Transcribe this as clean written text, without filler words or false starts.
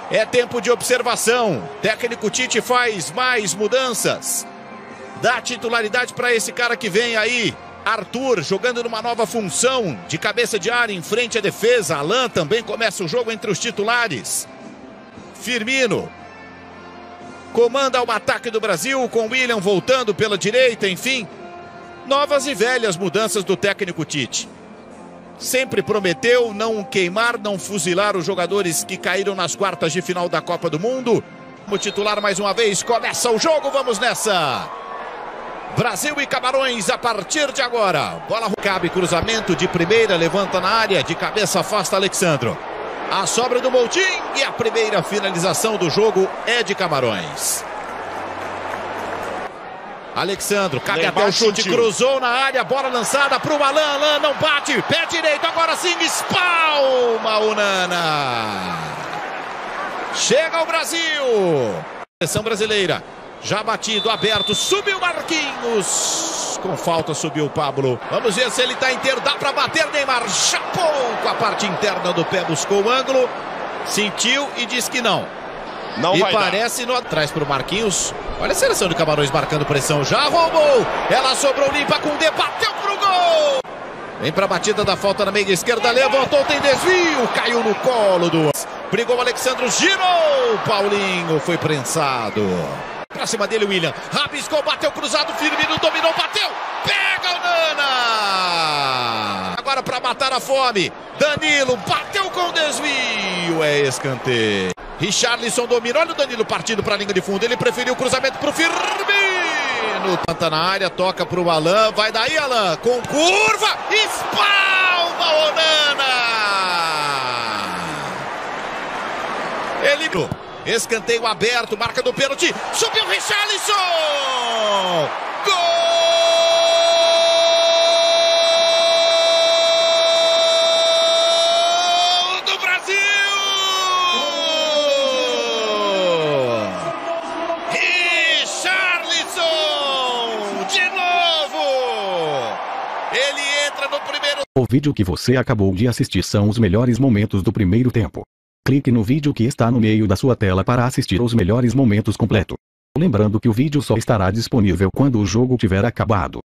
É tempo de observação. Técnico Tite faz mais mudanças. Dá titularidade para esse cara que vem aí. Arthur jogando numa nova função de cabeça de área em frente à defesa. Alan também começa o jogo entre os titulares. Firmino comanda o ataque do Brasil com William voltando pela direita. Enfim, novas e velhas mudanças do técnico Tite. Sempre prometeu não queimar, não fuzilar os jogadores que caíram nas quartas de final da Copa do Mundo. O titular mais uma vez, começa o jogo, vamos nessa! Brasil e Camarões a partir de agora. Bola cabe, cruzamento de primeira, levanta na área, de cabeça afasta Alexandro. A sobra do Moutinho e a primeira finalização do jogo é de Camarões. Alexandro, cabe até o chute, cruzou na área, bola lançada para o Alan, Alan não bate, pé direito, agora sim, espalma o Nana. Chega o Brasil. Seleção brasileira, já batido, aberto, subiu Marquinhos. Com falta subiu o Pablo. Vamos ver se ele está inteiro, dá para bater, Neymar chapou com a parte interna do pé, buscou o ângulo, sentiu e disse que não. Não e vai parece dar. Traz para o Marquinhos. Olha a seleção de Camarões marcando pressão. Já roubou. Ela sobrou limpa com o D. Bateu pro gol. Vem para a batida da falta na meia esquerda. Levantou, tem desvio. Caiu no colo do... Brigou o Alexandro. Girou. Paulinho foi prensado. Pra cima dele, William. Rabiscou, bateu cruzado. Firmino dominou, bateu. Pega o Nana. Agora para matar a fome. Danilo bateu com desvio. É escanteio. Richarlison domina, olha o Danilo partindo para a linha de fundo, ele preferiu o cruzamento para o Firmino, tanta na área, toca para o Alan, vai daí Alan, com curva, espalma o Nana! Ele, escanteio aberto, marca do pênalti, subiu Richarlison! Gol! Ele entra no primeiro... O vídeo que você acabou de assistir são os melhores momentos do primeiro tempo. Clique no vídeo que está no meio da sua tela para assistir os melhores momentos completo. Lembrando que o vídeo só estará disponível quando o jogo tiver acabado.